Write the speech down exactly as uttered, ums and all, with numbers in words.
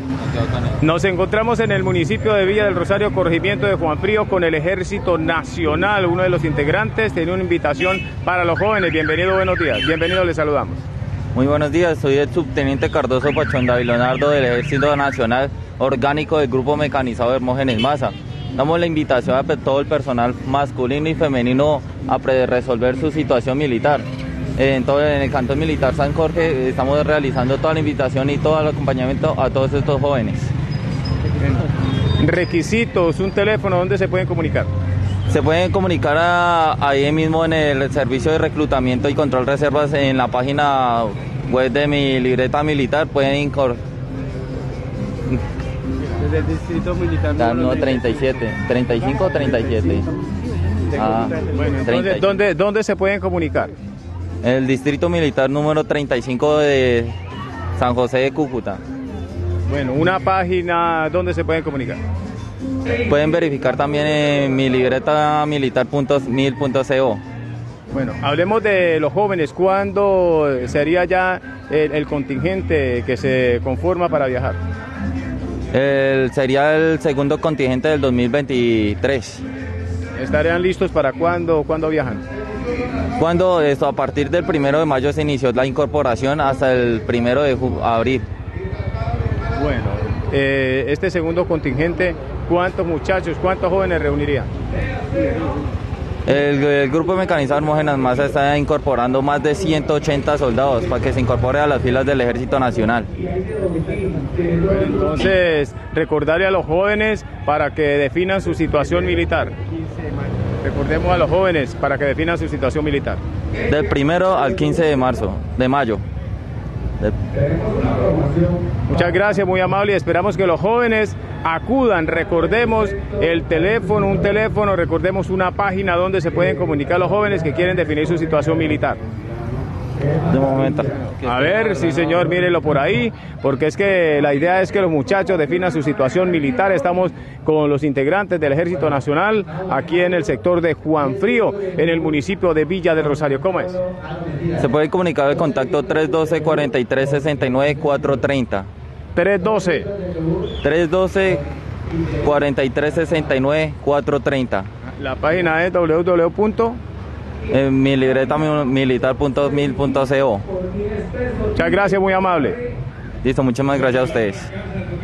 Nos encontramos en el municipio de Villa del Rosario, corregimiento de Juan Frío, con el Ejército Nacional. Uno de los integrantes tiene una invitación para los jóvenes. Bienvenido, buenos días. Bienvenido, les saludamos. Muy buenos días, soy el subteniente Cardoso Pachón David Leonardo del Ejército Nacional Orgánico del Grupo Mecanizado Hermógenes Maza. Damos la invitación a todo el personal masculino y femenino a resolver su situación militar. Entonces, en el Cantón Militar San Jorge estamos realizando toda la invitación y todo el acompañamiento a todos estos jóvenes. Requisitos, un teléfono, ¿dónde se pueden comunicar? Se pueden comunicar a, ahí mismo en el Servicio de Reclutamiento y Control de Reservas en la página web de mi libreta militar. Pueden incorporar. Desde el Distrito Militar Ah, no, treinta y siete, treinta y cinco o treinta y siete. Ah, bueno, entonces, ¿dónde, ¿dónde se pueden comunicar? El Distrito Militar número treinta y cinco de San José de Cúcuta. Bueno, una página donde se pueden comunicar. Pueden verificar también en mi libreta militar punto mil punto co. Bueno, hablemos de los jóvenes. ¿Cuándo sería ya el, el contingente que se conforma para viajar? El, sería el segundo contingente del dos mil veintitrés. ¿Estarían listos para cuándo, cuándo viajan? Cuando esto, a partir del primero de mayo se inició la incorporación hasta el primero de abril. Bueno, eh, este segundo contingente, ¿cuántos muchachos, cuántos jóvenes reuniría? El, el Grupo Mecanizado Hermógenes Maza está incorporando más de ciento ochenta soldados para que se incorpore a las filas del Ejército Nacional. Bueno, entonces, recordarle a los jóvenes para que definan su situación militar. Recordemos a los jóvenes para que definan su situación militar. Del primero al quince de marzo, de mayo. De... Muchas gracias, muy amable, y esperamos que los jóvenes acudan. Recordemos el teléfono, un teléfono, recordemos una página donde se pueden comunicar los jóvenes que quieren definir su situación militar. De momento. A ver, sí señor, mírenlo por ahí, porque es que la idea es que los muchachos definan su situación militar. Estamos con los integrantes del Ejército Nacional aquí en el sector de Juan Frío, en el municipio de Villa del Rosario. ¿Cómo es? Se puede comunicar el contacto tres uno dos, cuatro tres seis nueve, cuatro tres cero. tres uno dos. tres uno dos, cuatro tres seis nueve, cuatro tres cero. La página es w w w En mi libreta militar punto mil punto co. Muchas gracias, muy amable. Listo, muchas más gracias a ustedes.